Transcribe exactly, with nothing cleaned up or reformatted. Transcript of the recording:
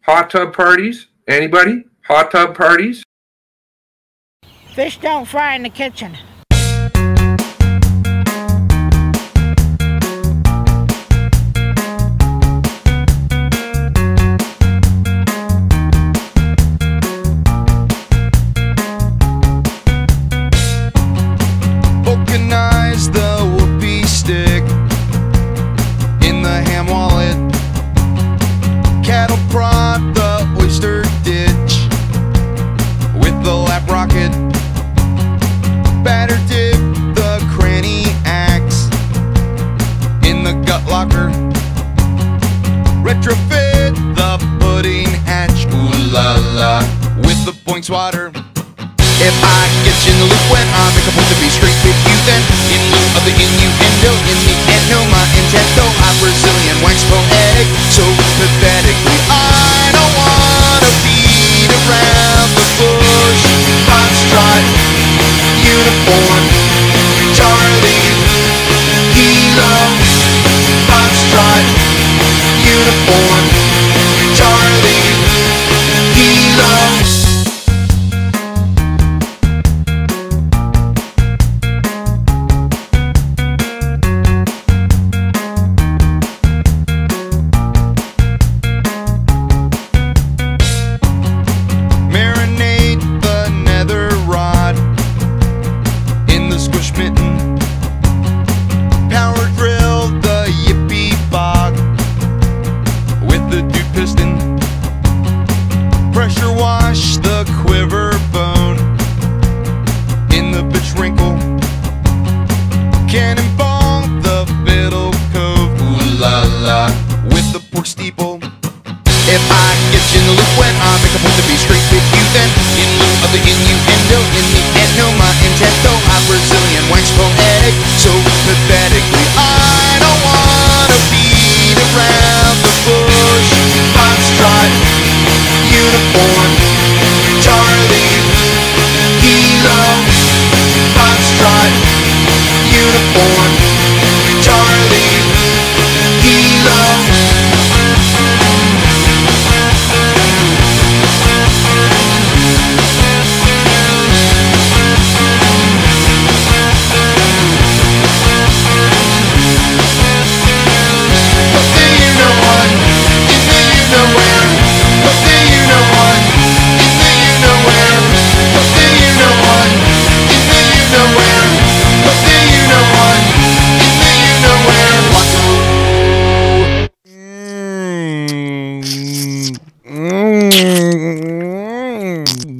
Hot tub parties? Anybody? Hot tub parties? Fish don't fry in the kitchen. Vulcanize the whoopee stick in the ham wallet. Cattle prod the oyster ditch with the lap rocket. Batter dip the cranny axe in the gut locker. Retrofit the pudding hatch, ooh la la, with the points water. If I get you in the loop when I make a point to be straight with you, then in lieu of the innuendo, in the end, no, my intent, though I'm Brazilian wax poetic, so pathetically, I don't wanna beat around the bush. Foxtrot, uniform, Charlie, Kilo. Foxtrot, uniform, Charlie, Kilo. Power drill the yippee bog with the dude piston. Pressure wash the quiver bone in the bitch wrinkle. Cannonball the fiddle cove, ooh la la, with the pork steeple. If I get you in the loop when I make a point to be straight with you, then in lieu of the innuendo, in the end, no, my intent, though I'm Brazilian wax poetic, so pathetically, I don't wanna beat around the bush. Foxtrot, uniform, Charlie, Kilo. Foxtrot, uniform, Charlie, Kilo. Mm-hmm.